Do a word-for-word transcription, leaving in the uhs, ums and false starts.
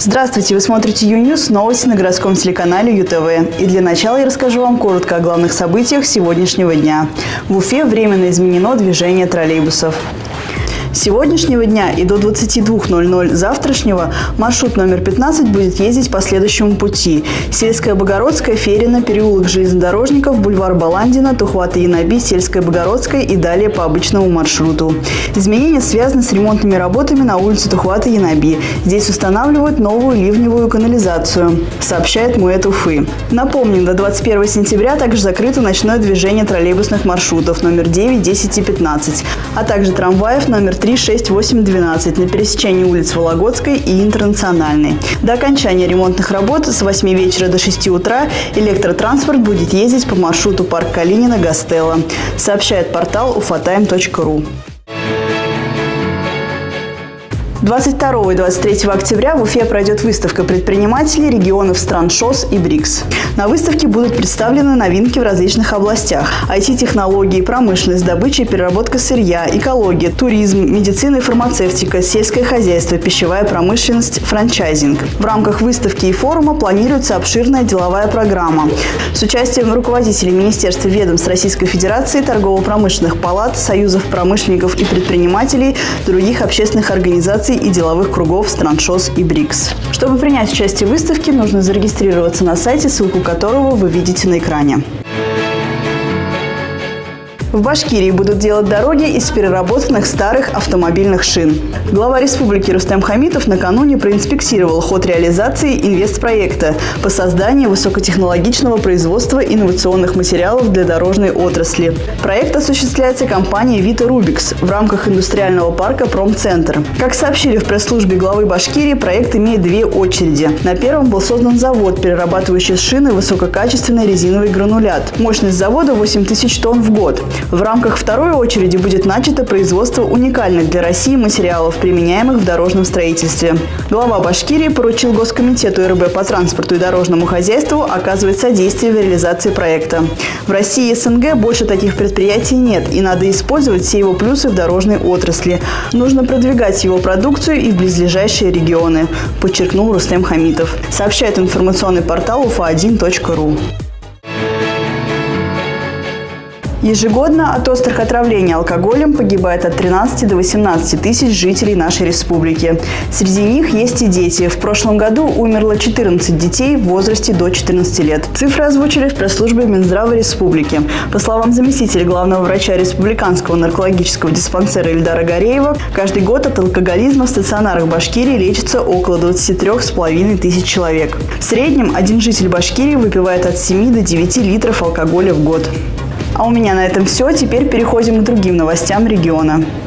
Здравствуйте, вы смотрите Ю-Ньюс, новости на городском телеканале ЮТВ. И для начала я расскажу вам коротко о главных событиях сегодняшнего дня. В Уфе временно изменено движение троллейбусов. С сегодняшнего дня и до двадцати двух ноль-ноль завтрашнего маршрут номер пятнадцать будет ездить по следующему пути. Сельская Богородская, Ферина, переулок Железнодорожников, бульвар Баландина, Тухваты-Янаби, Сельская Богородская и далее по обычному маршруту. Изменения связаны с ремонтными работами на улице Тухваты-Янаби. Здесь устанавливают новую ливневую канализацию, сообщает МУЭТ Уфы. Напомним, до двадцать первого сентября также закрыто ночное движение троллейбусных маршрутов номер девять, десять и пятнадцать, а также трамваев номер три, шесть, восемь, двенадцать на пересечении улиц Вологодской и Интернациональной. До окончания ремонтных работ с восьми вечера до шести утра электротранспорт будет ездить по маршруту Парк Калинина-Гастелло, сообщает портал уфатайм точка ру. двадцать второго и двадцать третьего октября в Уфе пройдет выставка предпринимателей регионов стран ШОС и БРИКС. На выставке будут представлены новинки в различных областях – ай ти-технологии, промышленность, добыча и переработка сырья, экология, туризм, медицина и фармацевтика, сельское хозяйство, пищевая промышленность, франчайзинг. В рамках выставки и форума планируется обширная деловая программа с участием руководителей министерств и ведомств Российской Федерации, торгово-промышленных палат, союзов промышленников и предпринимателей, других общественных организаций и деловых кругов стран ШОС и БРИКС. Чтобы принять участие в выставке, нужно зарегистрироваться на сайте, ссылку которого вы видите на экране. В Башкирии будут делать дороги из переработанных старых автомобильных шин. Глава республики Рустем Хамитов накануне проинспектировал ход реализации инвестпроекта по созданию высокотехнологичного производства инновационных материалов для дорожной отрасли. Проект осуществляется компанией Vita Rubix в рамках индустриального парка «Промцентр». Как сообщили в пресс-службе главы Башкирии, проект имеет две очереди. На первом был создан завод, перерабатывающий шины высококачественный резиновый гранулят. Мощность завода восемь тысяч тонн в год. В рамках второй очереди будет начато производство уникальных для России материалов, применяемых в дорожном строительстве. Глава Башкирии поручил Госкомитету эр бэ по транспорту и дорожному хозяйству оказывать содействие в реализации проекта. В России и эс эн гэ больше таких предприятий нет, и надо использовать все его плюсы в дорожной отрасли. Нужно продвигать его продукцию и в близлежащие регионы, подчеркнул Рустем Хамитов. Сообщает информационный портал уфа один точка ру. Ежегодно от острых отравлений алкоголем погибает от тринадцати до восемнадцати тысяч жителей нашей республики. Среди них есть и дети. В прошлом году умерло четырнадцать детей в возрасте до четырнадцати лет. Цифры озвучили в пресс-службе Минздрава республики. По словам заместителя главного врача республиканского наркологического диспансера Ильдара Гореева, каждый год от алкоголизма в стационарах Башкирии лечится около двадцати трёх с половиной тысяч человек. В среднем один житель Башкирии выпивает от семи до девяти литров алкоголя в год. А у меня на этом все. Теперь переходим к другим новостям региона.